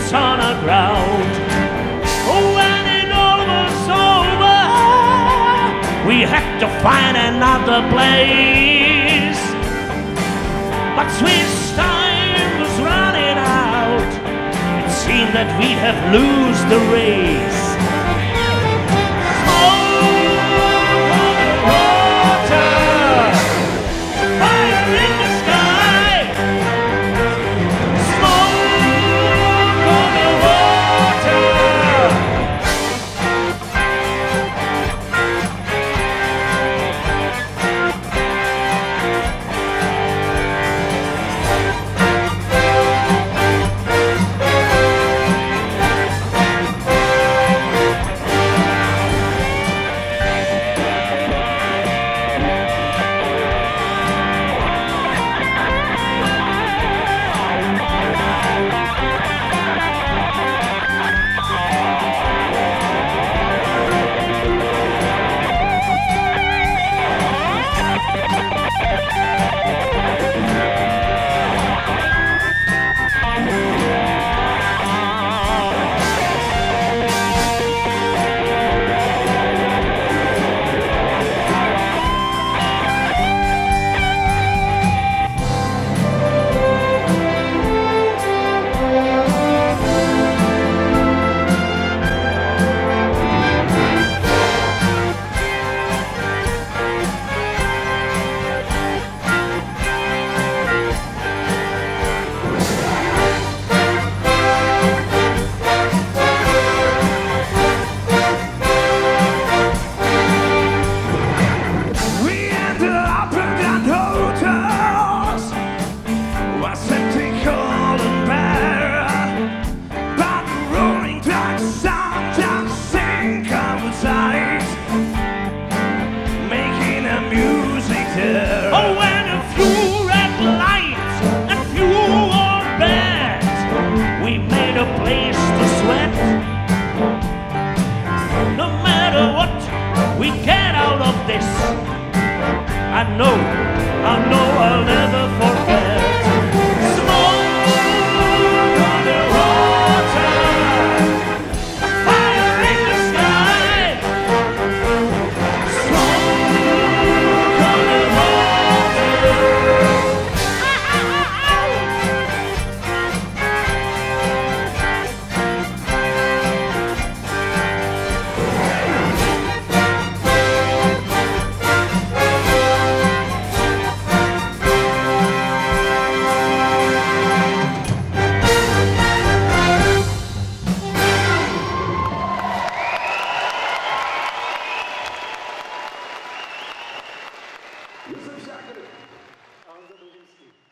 tears on the ground. When it all was over, we had to find another place. But Swiss time was running out. It seemed that we have lost the race. Oh, when a few red lights and few warm beds, we made a place to sweat. No matter what we get out of this, I know I'll never forget. Smoke on the water, fire in the sky. Smoke on the Józef Siakry, Anza Dłużyński.